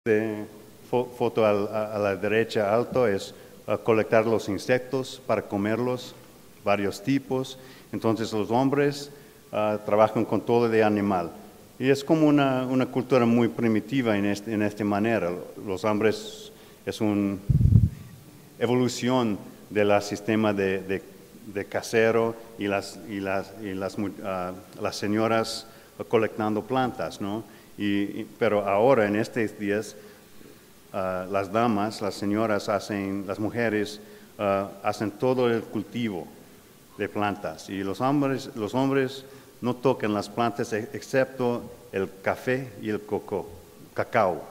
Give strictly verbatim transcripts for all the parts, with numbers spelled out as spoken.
De fo- foto al- a, a la derecha alto es uh, colectar los insectos para comerlos, varios tipos. Entonces los hombres uh, trabajan con todo de animal. Y es como una, una cultura muy primitiva en, este, en esta manera. Los hombres es una evolución del sistema de, de, de casero y las, y las, y las, uh, las señoras colectando plantas, ¿no? Y, y, pero ahora, en estos días, uh, las damas, las señoras hacen, las mujeres uh, hacen todo el cultivo de plantas. Y los hombres, los hombres no tocan las plantas excepto el café y el coco, cacao.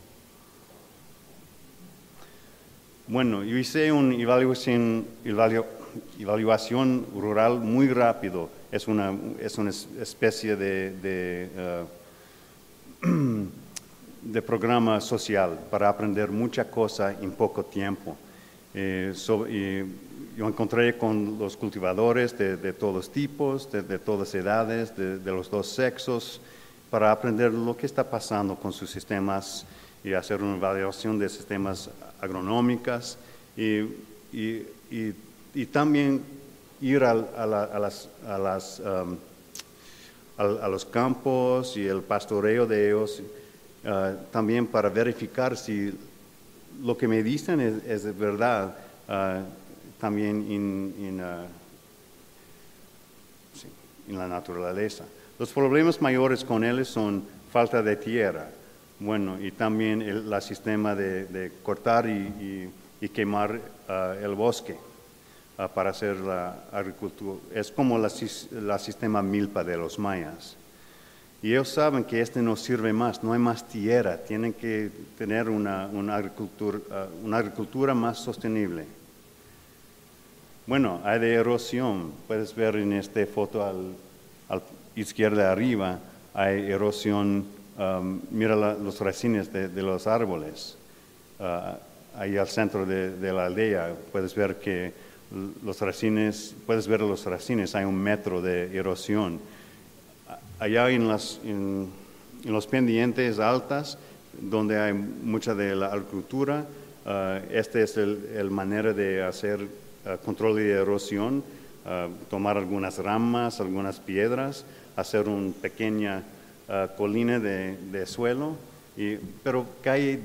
Bueno, yo hice una evaluación, evalu, evaluación rural muy rápido. Es una, es una especie de... de uh, de programa social para aprender mucha cosa en poco tiempo. Eh, so, y yo encontré con los cultivadores de, de todos tipos, de, de todas edades, de, de los dos sexos, para aprender lo que está pasando con sus sistemas y hacer una evaluación de sistemas agronómicos y, y, y, y también ir a, a, la, a las, a, las um, a, a los campos y el pastoreo de ellos. Uh, también para verificar si lo que me dicen es, es de verdad, uh, también en, en, uh, sí, en la naturaleza. Los problemas mayores con él son falta de tierra, bueno, y también el la sistema de, de cortar y, y, y quemar uh, el bosque uh, para hacer la agricultura. Es como la, la sistema milpa de los mayas. Y ellos saben que este no sirve más, no hay más tierra, tienen que tener una, una, agricultura, uh, una agricultura más sostenible. Bueno, hay de erosión, puedes ver en esta foto al, al izquierda arriba, hay erosión, um, mira la, los racines de, de los árboles. Uh, ahí al centro de, de la aldea puedes ver que los racines, puedes ver los racines, hay un metro de erosión. Allá en, las, en, en los pendientes altas, donde hay mucha de la agricultura, uh, esta es el, el manera de hacer uh, control de erosión, uh, tomar algunas ramas, algunas piedras, hacer una pequeña uh, colina de, de suelo, y, pero cae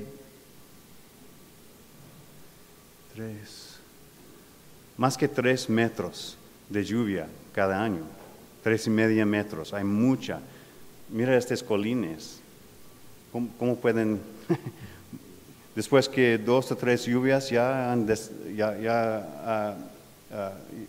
tres, más que tres metros de lluvia cada año. Tres y media metros, hay mucha. Mira estas colinas, ¿cómo, cómo pueden, después que dos o tres lluvias ya han, des, ya, ya, uh, uh,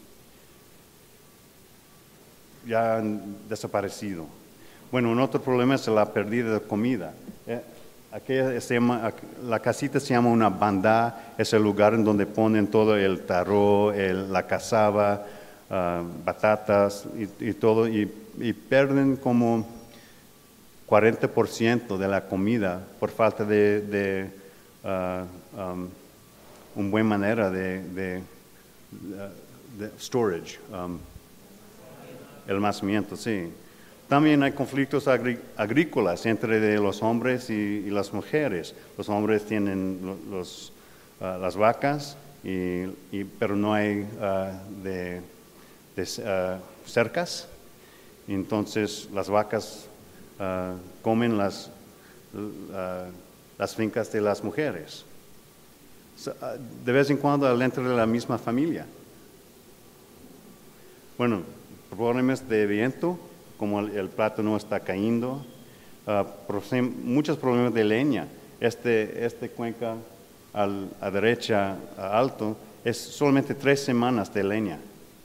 ya han desaparecido? Bueno, un otro problema es la pérdida de comida. Eh, aquella se llama, la casita se llama una bandá, es el lugar en donde ponen todo el tarro, el, la cazaba, Uh, batatas y, y todo, y, y pierden como cuarenta por ciento de la comida por falta de, de uh, um, una buena manera de, de, de storage, um, el almacenamiento, sí. También hay conflictos agrí agrícolas entre de los hombres y, y las mujeres. Los hombres tienen los, uh, las vacas, y, y, pero no hay uh, de de uh, cercas, entonces las vacas uh, comen las, uh, las fincas de las mujeres. So, uh, de vez en cuando dentro de la misma familia. Bueno, problemas de viento, como el, el plato no está cayendo, uh, muchos problemas de leña. Este, este cuenca al, a derecha, a alto, es solamente tres semanas de leña.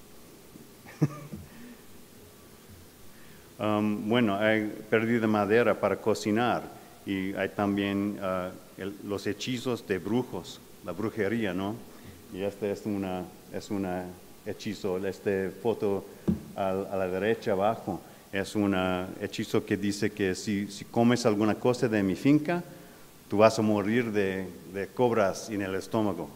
Um, bueno, hay pérdida de madera para cocinar y hay también uh, el, los hechizos de brujos, la brujería, ¿no? Y este es una es una hechizo, esta foto a, a la derecha abajo es un hechizo que dice que si, si comes alguna cosa de mi finca, tú vas a morir de, de cobras en el estómago.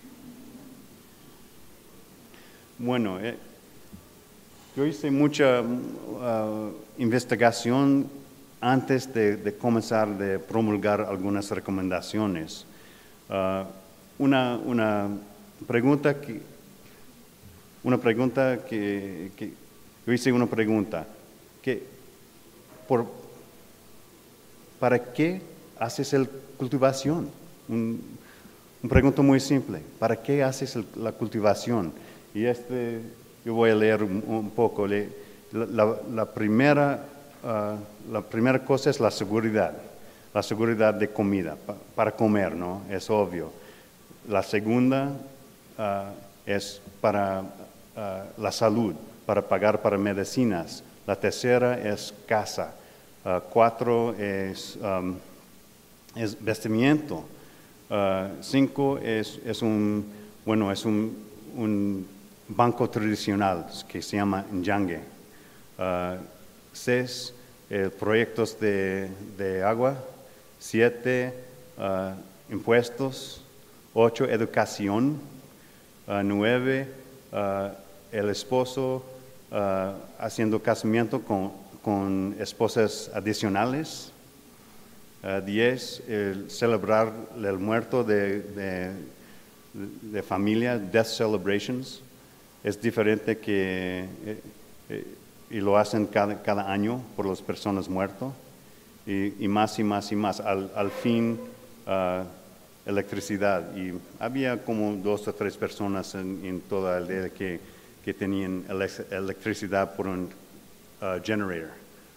Bueno, eh, yo hice mucha uh, investigación antes de, de comenzar de promulgar algunas recomendaciones, uh, una, una pregunta que, una pregunta que, que yo hice una pregunta, que por, ¿para qué haces la cultivación? Un, una pregunta muy simple, ¿para qué haces el, la cultivación? Y este, yo voy a leer un, un poco. Le, la, la, primera, uh, la primera cosa es la seguridad, la seguridad de comida, pa, para comer, ¿no? Es obvio. La segunda uh, es para uh, la salud, para pagar para medicinas. La tercera es casa. Uh, cuatro es, um, es vestimiento. Uh, cinco es, es un, bueno, es un, un banco tradicional que se llama Nyangue. Uh, seis, eh, proyectos de, de agua. Siete, uh, impuestos. Ocho, educación. Uh, nueve, uh, el esposo uh, haciendo casamiento con, con esposas adicionales. Uh, diez, el celebrar el muerto de, de, de familia, death celebrations. Es diferente que, eh, eh, y lo hacen cada, cada año por las personas muertas. Y, y más y más y más. Al, al fin, uh, electricidad. Y había como dos o tres personas en, en toda la aldea que, que tenían electricidad por un uh, generator.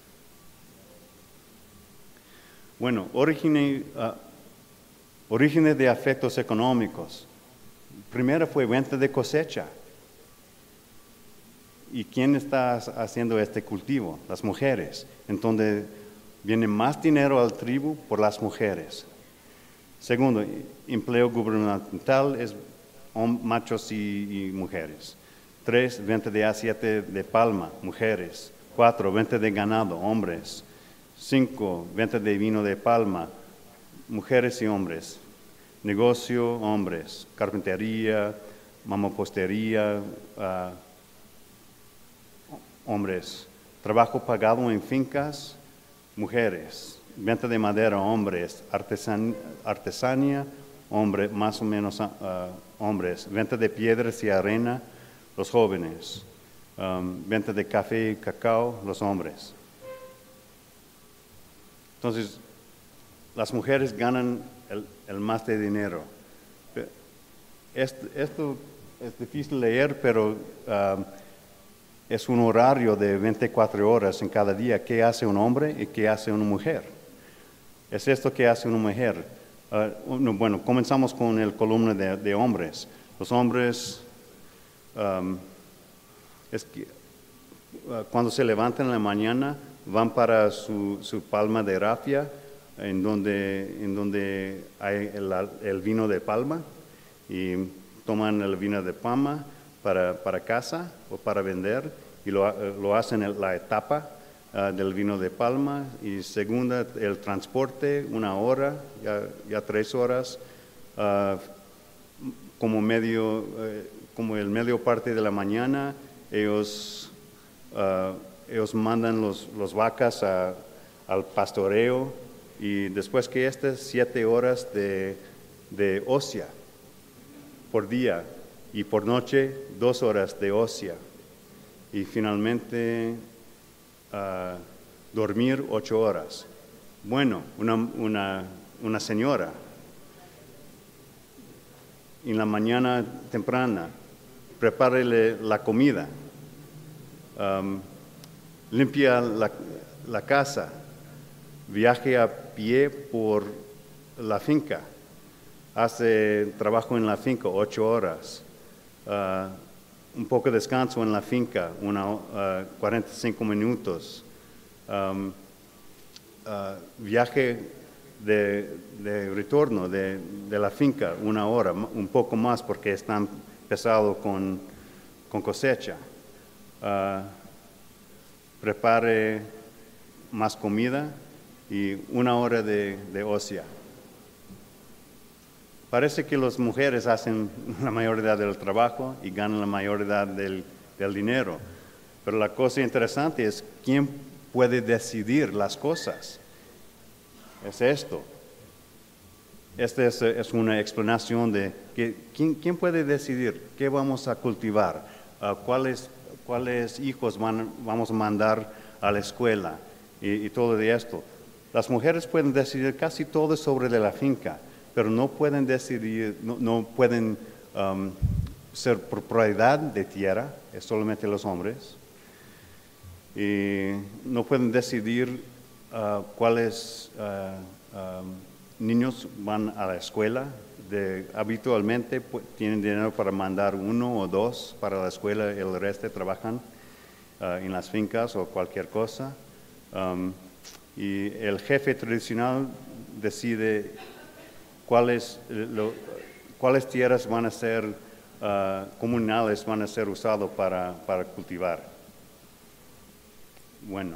Bueno, orígenes uh, orígenes de efectos económicos. Primero fue venta de cosecha. ¿Y quién está haciendo este cultivo? Las mujeres. Entonces, viene más dinero al tribu por las mujeres. Segundo, empleo gubernamental es machos y, y mujeres. Tres, venta de aceite de palma, mujeres. Cuatro, venta de ganado, hombres. Cinco, venta de vino de palma, mujeres y hombres. Negocio, hombres. Carpintería, mampostería, uh, hombres. Trabajo pagado en fincas, mujeres. Venta de madera, hombres. Artesan, artesanía, hombres, más o menos uh, hombres. Venta de piedras y arena, los jóvenes. Um, venta de café y cacao, los hombres. Entonces, las mujeres ganan el, el más de dinero. Esto, esto es difícil leer, pero uh, es un horario de veinticuatro horas en cada día. ¿Qué hace un hombre y qué hace una mujer? Es esto que hace una mujer. Uh, no, bueno, comenzamos con el columna de, de hombres. Los hombres, um, es que, uh, cuando se levantan en la mañana, van para su, su palma de rafia, en donde, en donde hay el, el vino de palma, y toman el vino de palma para, para casa o para vender, y lo, lo hacen en la etapa uh, del vino de palma, y segunda, el transporte, una hora, ya, ya tres horas, uh, como, medio, uh, como el medio parte de la mañana, ellos... Uh, Ellos mandan los, los vacas a, al pastoreo, y después que estas siete horas de, de ocia por día, y por noche dos horas de ocia, y finalmente uh, dormir ocho horas. Bueno, una, una, una señora en la mañana temprana prepárele la comida. Um, Limpia la, la casa, viaje a pie por la finca, hace trabajo en la finca ocho horas, uh, un poco de descanso en la finca, una, uh, cuarenta y cinco minutos, um, uh, viaje de, de retorno de, de la finca, una hora, un poco más porque están pesados con, con cosecha. Uh, prepare más comida y una hora de, de ocio. Parece que las mujeres hacen la mayoría del trabajo y ganan la mayoría del, del dinero, pero la cosa interesante es quién puede decidir las cosas. Es esto. Esta es, es una explanación de que, ¿quién, quién puede decidir qué vamos a cultivar, uh, cuáles, cuáles hijos van, vamos a mandar a la escuela y, y todo de esto. Las mujeres pueden decidir casi todo sobre de la finca, pero no pueden decidir, no, no pueden um, ser propiedad de tierra, es solamente los hombres. Y no pueden decidir uh, cuáles uh, um, niños van a la escuela. De, habitualmente pues, tienen dinero para mandar uno o dos para la escuela, el resto trabajan uh, en las fincas o cualquier cosa. Um, y el jefe tradicional decide cuáles, lo, cuáles tierras van a ser uh, comunales, van a ser usadas para, para cultivar. Bueno,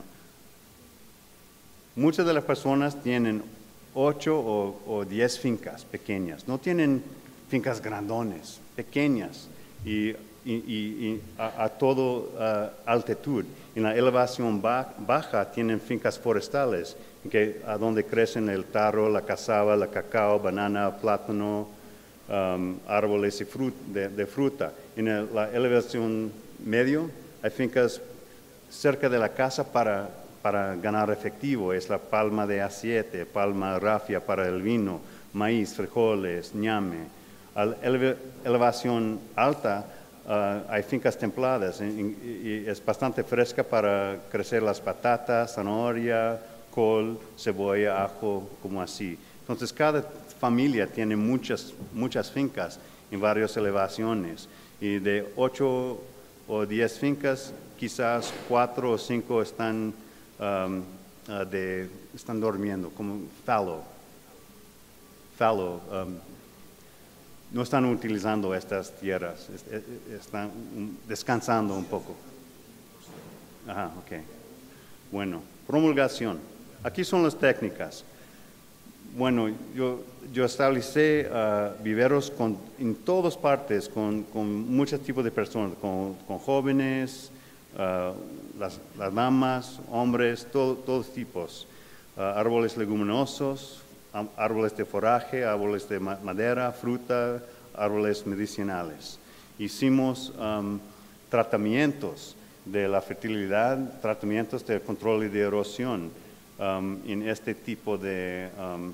muchas de las personas tienen ocho o, o diez fincas pequeñas, no tienen fincas grandones, pequeñas y, y, y a, a todo uh, altitud. En la elevación ba baja tienen fincas forestales, que, a donde crecen el tarro, la cazaba, la cacao, banana, plátano, um, árboles y frut de, de fruta. En el, la elevación medio hay fincas cerca de la casa para, para ganar efectivo. Es la palma de aceite, palma rafia para el vino, maíz, frijoles, ñame. A la ele elevación alta uh, hay fincas templadas y, y, y es bastante fresca para crecer las patatas, zanahoria, col, cebolla, ajo, como así. Entonces cada familia tiene muchas, muchas fincas en varias elevaciones y de ocho o diez fincas, quizás cuatro o cinco están, um, uh, de, están durmiendo, como fallow. Fallow. Um, no están utilizando estas tierras, están descansando un poco. Ajá, ok. Bueno, promulgación. Aquí son las técnicas. Bueno, yo, yo establecí uh, viveros con, en todas partes, con, con muchos tipos de personas, con, con jóvenes, uh, las, las damas, hombres, todo, todos tipos. Uh, árboles leguminosos, árboles de foraje, árboles de madera, fruta, árboles medicinales. Hicimos um, tratamientos de la fertilidad, tratamientos de control y de erosión um, en este tipo de... Um,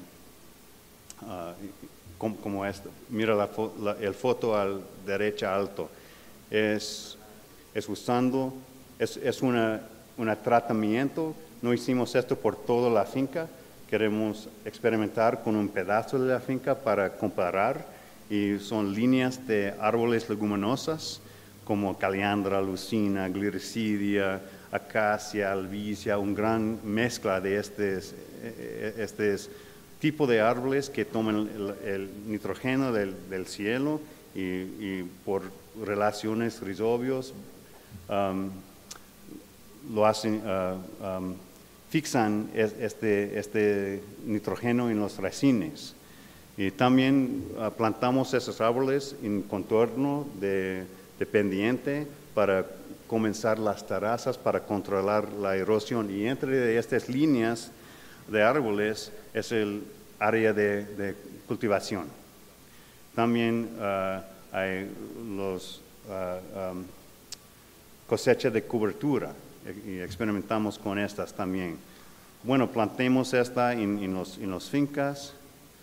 Uh, como, como esto. Mira la, la el foto al derecha alto. Es, es usando, es, es una, una tratamiento. No hicimos esto por toda la finca. Queremos experimentar con un pedazo de la finca para comparar. Y son líneas de árboles leguminosas como caliandra, lucina, gliricidia, acacia, albicia, una gran mezcla de estos, estos tipo de árboles que toman el, el nitrógeno del, del cielo y, y por relaciones rizobios um, lo hacen, uh, um, fixan este, este nitrógeno en los racines. Y también uh, plantamos esos árboles en contorno de, de pendiente para comenzar las terrazas para controlar la erosión. Y entre estas líneas de árboles es el área de, de cultivación. También uh, hay los uh, um, cosechas de cobertura y experimentamos con estas también. Bueno, plantemos esta en, en, los, en los fincas.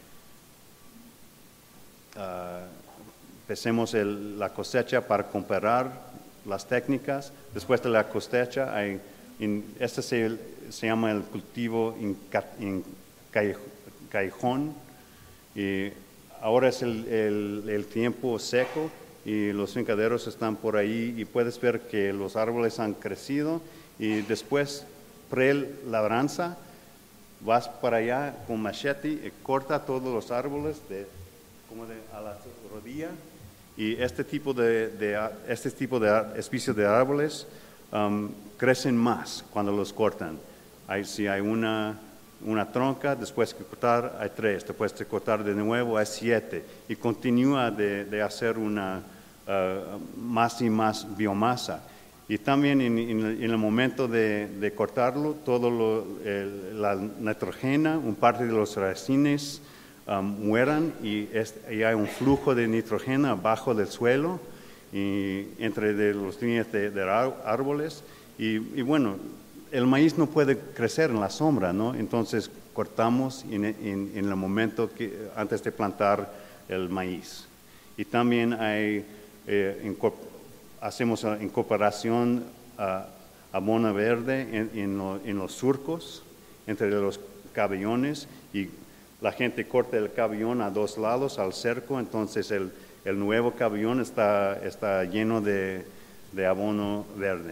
Uh, empecemos el, la cosecha para comparar las técnicas. Después de la cosecha, hay, en, este se, se llama el cultivo en, en callejón. Y ahora es el, el, el tiempo seco y los fincaderos están por ahí y puedes ver que los árboles han crecido y después pre-labranza vas para allá con machete y corta todos los árboles de, como de a la rodilla y este tipo de, de este tipo de especies de árboles um, crecen más cuando los cortan. Hay, si hay una una tronca, después de cortar hay tres, después de cortar de nuevo hay siete y continúa de, de hacer una uh, más y más biomasa. Y también en, en, el, en el momento de, de cortarlo, todo lo, el, la nitrógeno, un parte de los racines um, mueran y, es, y hay un flujo de nitrógeno abajo del suelo y entre de las líneas de, de árboles. Y, y bueno, el maíz no puede crecer en la sombra, ¿no? Entonces cortamos en, en, en el momento que, antes de plantar el maíz. Y también hay, eh, hacemos incorporación a abono verde en, en, lo, en los surcos, entre los cabellones, y la gente corta el cabellón a dos lados al cerco, entonces el, el nuevo cabellón está, está lleno de, de abono verde.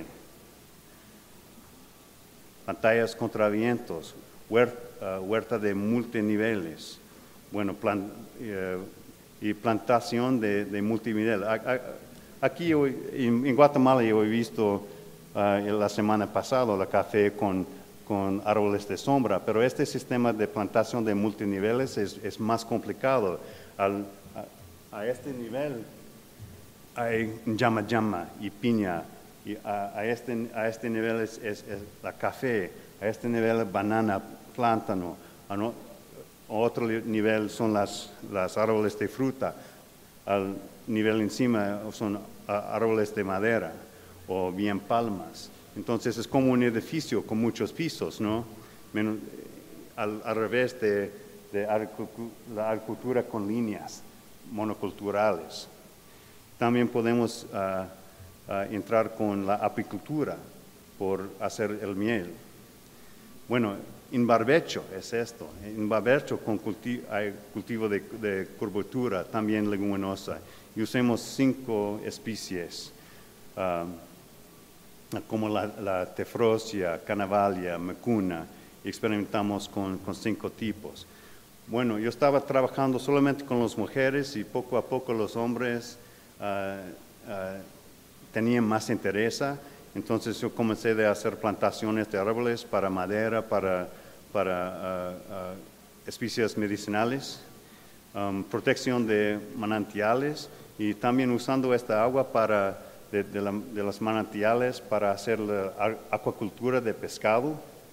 Pantallas contra vientos, huerta, uh, huerta de multiniveles, bueno, plan, uh, y plantación de, de multinivel. Aquí en, en Guatemala yo he visto uh, la semana pasada la café con, con árboles de sombra, pero este sistema de plantación de multiniveles es, es más complicado. Al, a, a este nivel hay llama llama y piña. Y a, a, este, a este nivel es, es, es la café, a este nivel banana, plátano, a, no, a otro nivel son las, las árboles de fruta, al nivel encima son árboles de madera o bien palmas. Entonces es como un edificio con muchos pisos, ¿no? Menos, al, al revés de, de la agricultura con líneas monoculturales. También podemos uh, Uh, entrar con la apicultura por hacer el miel. Bueno, en barbecho es esto. En barbecho con culti hay cultivo de, de curvatura, también leguminosa. Y usamos cinco especies, uh, como la, la tefrosia, canavalia, mecuna, y experimentamos con, con cinco tipos. Bueno, yo estaba trabajando solamente con las mujeres y poco a poco los hombres uh, uh, tenían más interés, entonces yo comencé a hacer plantaciones de árboles para madera, para, para uh, uh, especies medicinales, um, protección de manantiales y también usando esta agua para, de, de, la, de los manantiales para hacer la acuacultura de pescado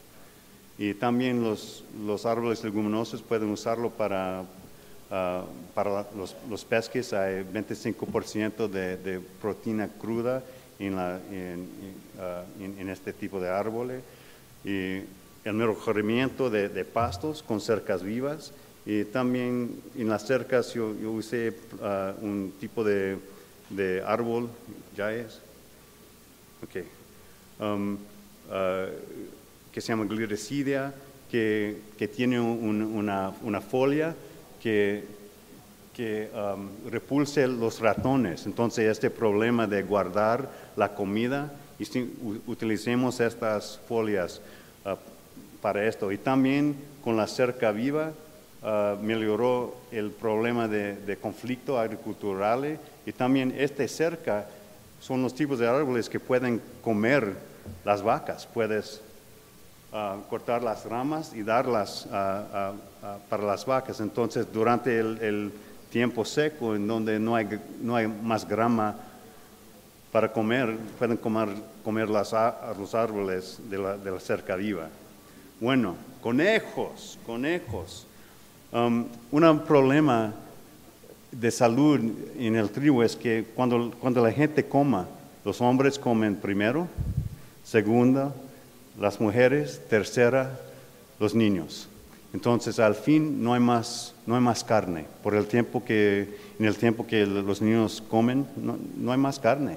y también los, los árboles leguminosos pueden usarlo para Uh, para los, los peces hay veinticinco por ciento de, de proteína cruda en, la, en, uh, en, en este tipo de árboles. Y el mejoramiento de, de pastos con cercas vivas. Y también en las cercas yo, yo usé uh, un tipo de, de árbol, ¿ya es? Ok. Um, uh, que se llama gliricidia, que, que tiene un, una, una folia que, que um, repulse los ratones. Entonces, este problema de guardar la comida, y si, utilicemos estas folias uh, para esto. Y también con la cerca viva uh, mejoró el problema de, de conflicto agricultural. Y también esta cerca son los tipos de árboles que pueden comer las vacas. Puedes Uh, cortar las ramas y darlas uh, uh, uh, para las vacas. Entonces, durante el, el tiempo seco, en donde no hay, no hay más grama para comer, pueden comer, comer las, los árboles de la, de la cerca viva. Bueno, conejos, conejos. Um, un problema de salud en el trigo es que cuando, cuando la gente coma, los hombres comen primero, segundo, las mujeres, tercera, los niños. Entonces, al fin no hay más, no hay más carne. Por el tiempo que, en el tiempo que los niños comen, no, no hay más carne.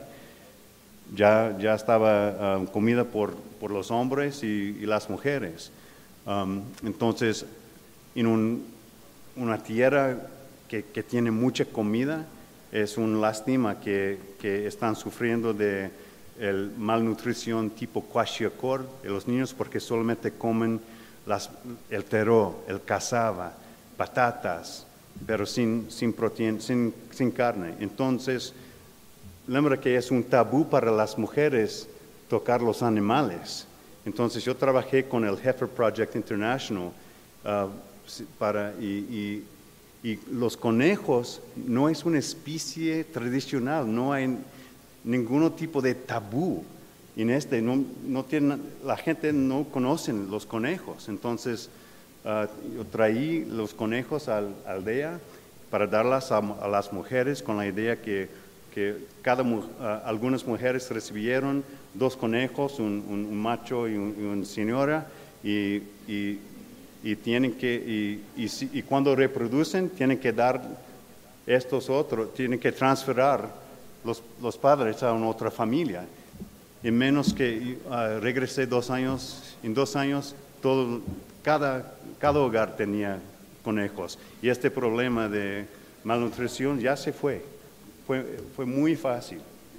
Ya, ya estaba um, comida por, por los hombres y, y las mujeres. Um, entonces, en un, una tierra que, que tiene mucha comida, es una lástima que, que están sufriendo de el malnutrición tipo kwashiorkor de los niños porque solamente comen las, el teró, el cassava, patatas, pero sin, sin proteína, sin, sin carne. Entonces, lembra que es un tabú para las mujeres tocar los animales. Entonces, yo trabajé con el Heifer Project International uh, para, y, y, y los conejos no es una especie tradicional, no hay ningún tipo de tabú en este no, no tiene, la gente no conoce los conejos. Entonces uh, yo traí los conejos a la aldea para darlas a, a las mujeres con la idea que, que cada, uh, algunas mujeres recibieron dos conejos, un, un, un macho y, un, y una señora, y, y, y, tienen que, y, y, y cuando reproducen tienen que dar estos otros, tienen que transferir los, los padres a una otra familia. En menos que uh, regresé dos años, en dos años todo, cada, cada hogar tenía conejos. Y este problema de malnutrición ya se fue. Fue, fue muy fácil.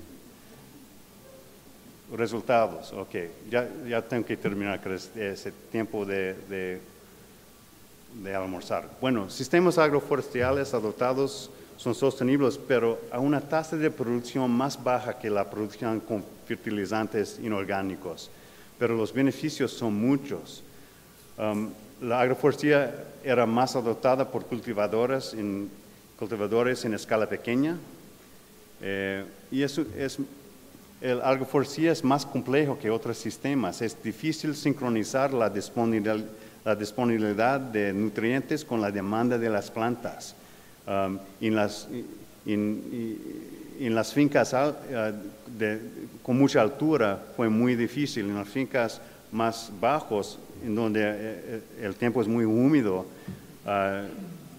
Resultados, ok. Ya, ya tengo que terminar ese tiempo de, de, de almorzar. Bueno, sistemas agroforestales adoptados son sostenibles, pero a una tasa de producción más baja que la producción con fertilizantes inorgánicos. Pero los beneficios son muchos. Um, la agroforestería era más adoptada por cultivadores en, cultivadores en escala pequeña. Eh, y eso es, el agroforestería es más complejo que otros sistemas. Es difícil sincronizar la disponibilidad, la disponibilidad de nutrientes con la demanda de las plantas. Um, en, las, en, en las fincas uh, de, con mucha altura fue muy difícil. En las fincas más bajos, en donde eh, el tiempo es muy húmedo, uh,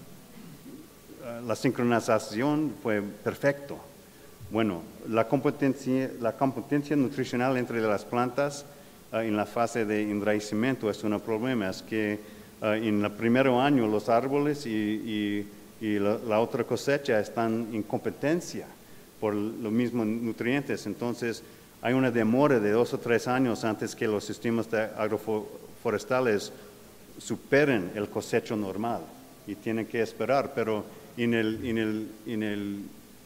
la sincronización fue perfecto. Bueno, la competencia, la competencia nutricional entre las plantas uh, en la fase de enraizamiento es un problema. Es que uh, en el primer año los árboles y, y y la, la otra cosecha están en competencia por los mismos nutrientes. Entonces, hay una demora de dos o tres años antes que los sistemas de agroforestales superen el cosecho normal y tienen que esperar. Pero en el, en el, en el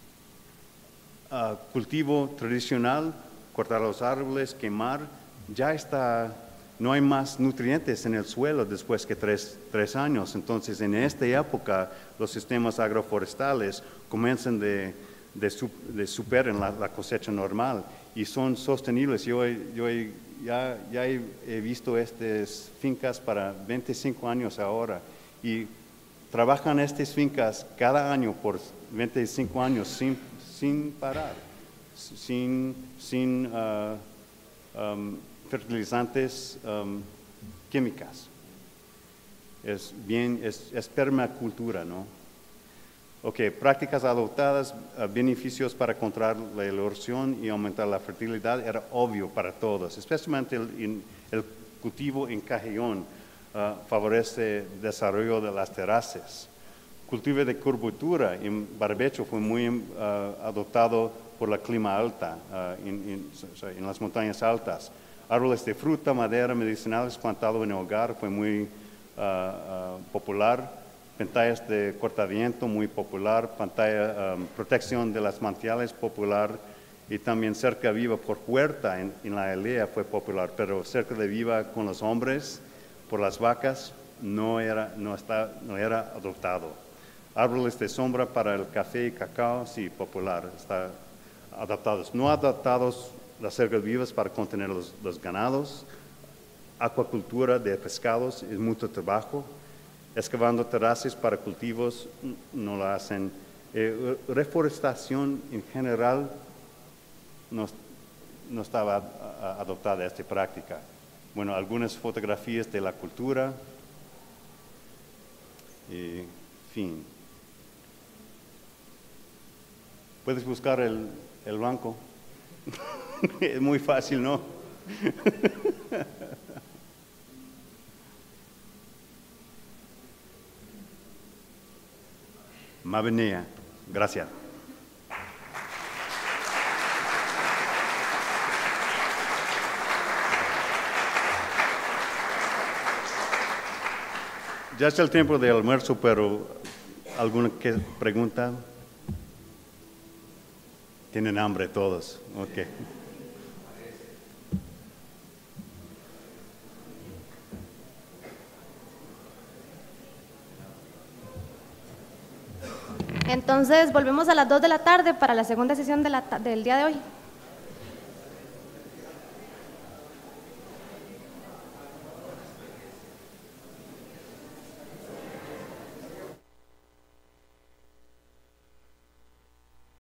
uh, cultivo tradicional, cortar los árboles, quemar, ya está. No hay más nutrientes en el suelo después que tres, tres años. Entonces, en esta época, los sistemas agroforestales comienzan de, de, de superar la, la cosecha normal y son sostenibles. Yo, yo ya, ya he, he visto estas fincas para veinticinco años ahora y trabajan estas fincas cada año por veinticinco años sin, sin parar, sin... sin uh, um, fertilizantes um, químicas. Es bien, es, es permacultura, ¿no? Ok, prácticas adoptadas, uh, beneficios para controlar la erosión y aumentar la fertilidad, era obvio para todos, especialmente el, en, el cultivo en cajillón uh, favorece el desarrollo de las terrazas. Cultivo de curvatura en barbecho fue muy uh, adoptado por la clima alta, uh, en, en, o sea, en las montañas altas. Árboles de fruta, madera, medicinales plantados en el hogar fue muy uh, uh, popular. Pantallas de cortaviento muy popular. Pantalla, um, protección de las manantiales popular. Y también cerca viva por huerta en, en la aldea fue popular. Pero cerca de viva con los hombres, por las vacas, no era, no está, no era adoptado. Árboles de sombra para el café y cacao, sí, popular. Está adaptados. No adaptados las cercas vivas para contener los, los ganados, acuacultura de pescados es mucho trabajo, excavando terrazas para cultivos no lo hacen, eh, reforestación en general no, no estaba a, a, adoptada esta práctica. Bueno, algunas fotografías de la cultura, y fin. Puedes buscar el, el banco. Es muy fácil, ¿no? Mavenea, gracias. Ya es el tiempo del almuerzo, pero ¿alguna que pregunta? Tienen hambre todos, ok. Entonces, volvemos a las dos de la tarde para la segunda sesión de la, del día de hoy.